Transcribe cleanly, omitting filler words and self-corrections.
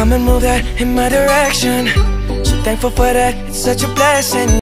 come and move that in my direction. So thankful for that, it's such a blessing.